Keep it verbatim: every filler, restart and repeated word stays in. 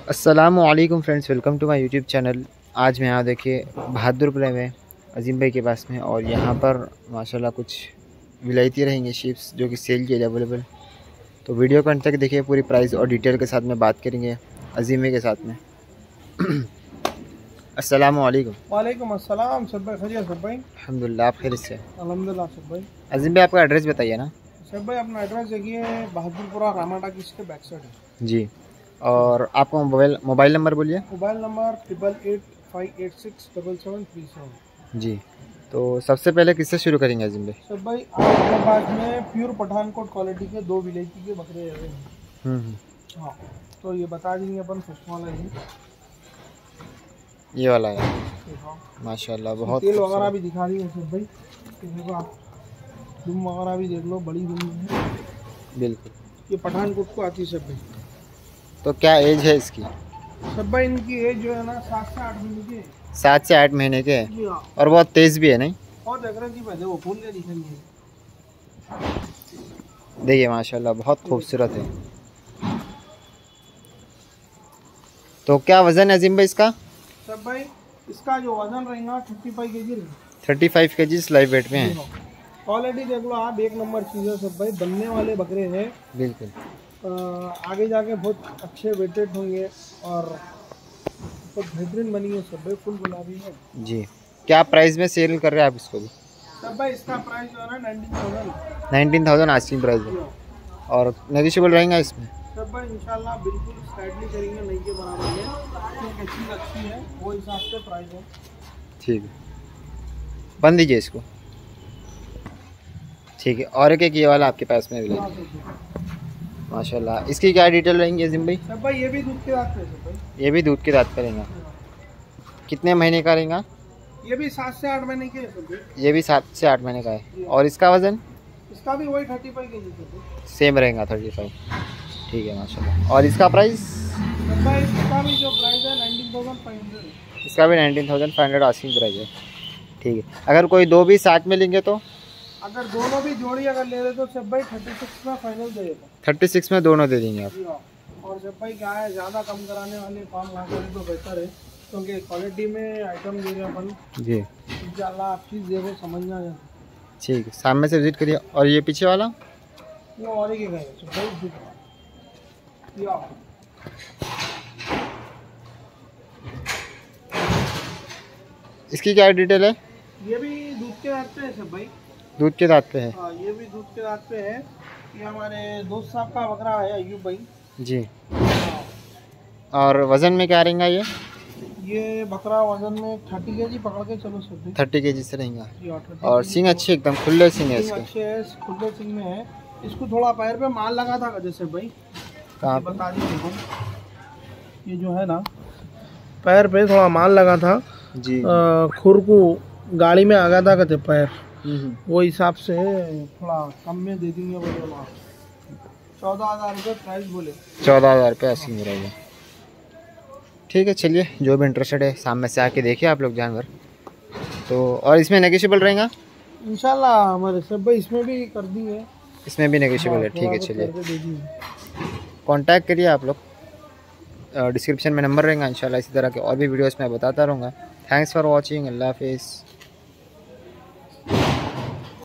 अस्सलामुअलैकुम friends, welcome to my YouTube channel. आज मैं यहाँ देखिए बहादुरपुर में अजीम भाई के पास में, और यहाँ पर माशाल्लाह कुछ विलायती रहेंगे शिप्स जो कि सेल के लिए अवेलेबल। तो वीडियो को अंत तक देखिए, पूरी प्राइस और डिटेल के साथ में बात करेंगे अजीम भाई के साथ में। अस्सलामुअलैकुम। वालेकुम अस्सलाम। सब भाई खैरियत? सब भाई अल्हम्दुलिल्लाह, आप खैरियत से? अल्हम्दुलिल्लाह सब भाई। अजीम भाई आपका एड्रेस बताइए ना। सब भाई अपना एड्रेस देखिए, बहादुरपुरा रामाटा की इसके बैक साइड है जी। और आपका मोबाइल मोबाइल नंबर बोलिए। Mobile number triple eight five eight six double seven three seven. जी, तो सबसे पहले किससे शुरू करेंगे अजीम भाई? सब भाई आपके पास में प्योर पठानकोट क्वालिटी के दो विलेजी के बकरे हैं। हम्म हाँ, तो ये बता देंगे अपन फर्स्ट वाला ही, ये वाला है। माशाल्लाह बहुत तेल वगैरह भी दिखा रही है सब भाई। देखो आप दुम वगैरह भी देख लो, बड़ी दुम है बिल्कुल। ये पठानकोट को आती है सब भाई। तो क्या एज है इसकी? सब भाई इनकी एज जो है ना सात से आठ महीने की है। सात से आठ महीने के हैं। जी हाँ, और बहुत तेज भी है नहीं? बहुत एग्रेसिव है। वो फूल के दिखेंगे। देखिए माशाल्लाह बहुत खूबसूरत है। तो क्या वजन है अजीम भाई इसका? सब भाई इसका जो वजन रहेगा थर्टी फाइव के जी रहेगा। थर्टी फाइव के जी लाइव वेट में है। क्वालिटी देख लो आप, एक नंबर चीज़ है सब भाई। बनने वाले बकरे हैं बिल्कुल। आ, आगे जाके बहुत अच्छे वेटेड होंगे और बहुत बेहतरीन बनी है सब भाई। फुल गुलाबी है जी। क्या प्राइस में सेल कर रहे हैं आप इसको भी? सब भाई इसका प्राइस जो है ना nineteen thousand nineteen thousand asking price है। और नेगोशिएबल रहेगा इसमें? सब भाई इंशाल्लाह बिल्कुल स्लाइडली करेंगे, नहीं के बराबर है। क्योंकि चीज़ अच्छी है वो हिसाब से प्राइस है। ठीक है, बंद दीजिए इसको। ठीक है। और एक एक ये वाला आपके पास में अवेलेबल माशाल्लाह। इसकी क्या डिटेल रहेंगी अजीम भाई? सब भाई ये भी दूध के दांत पे है सब भाई। ये भी दूध के दांत करेंगे। कितने महीने का रहेगा? ये भी सात से आठ महीने के है सब भाई। ये भी सात से आठ महीने का है। और इसका वजन? इसका भी वही थर्टी फाइव के जी सेम रहेगा, थर्टी फाइव। ठीक है माशाल्लाह। और इसका प्राइस? भाई इसका भी जो प्राइस है नाइनटीन थाउजेंड फाइव हंड्रेड। इसका भी nineteen thousand five hundred asking price है। ठीक है। अगर कोई दो भी साथ में लेंगे तो? अगर दोनों भी जोड़ी अगर ले रहे तो सब भाई थर्टी सिक्स में फाइनल दे देगा। थर्टी सिक्स में दोनों दे देंगे आप? और सब भाई क्या है, ज़्यादा कम कराने वाले काम ना करें तो बेहतर है, क्योंकि क्वालिटी में आइटम दे रहे अपन। जी इंशाल्लाह आप चीज़ देखो समझ में आ जाए। ठीक है, सामने से विजिट करिए। और ये पीछे वाला वो और ही है सब भाई। इसकी क्या डिटेल है? ये भी दूध के दांत पे है सब भाई। दूध के दांत पे है? हाँ, ये भी दूध के दांत पे है। ये हमारे दोस्त साहब का बकरा है अयूब भाई जी। और वजन में क्या रहेगा ये? ये बकरा वजन में थर्टी के जी पकड़ के चलो सब थर्टी के जी से रहेगा। और, और सींग अच्छे एकदम खुले सींग है इसके। अच्छे है, खुले सींग में है। इसको थोड़ा पैर पे माल लगा था जैसे भाई। कहाँ बता दीजिए, ये जो है ना पैर पे थोड़ा माल लगा था जी। खुर को गाड़ी में आ गया था कहते पैर, वो हिसाब से थोड़ा कम में दे देंगे। बोले माल चौदह हज़ार रुपये प्राइस बोले। चौदह हज़ार रुपये अस्सी रहेगा। ठीक है, चलिए जो भी इंटरेस्टेड है सामने से आके देखिए आप लोग जानवर। तो और इसमें नेगोशिएबल रहेगा इंशाल्लाह हमारे सब भाई। इसमें भी कर दिए, इसमें भी नेगोशिएबल है। ठीक है, चलिए कांटेक्ट करिए आप लोग। डिस्क्रिप्शन में नंबर रहेगा इंशाल्लाह। इसी तरह के और भी वीडियोस मैं बताता रहूँगा। Thanks for watching. अल्लाह हाफिज़।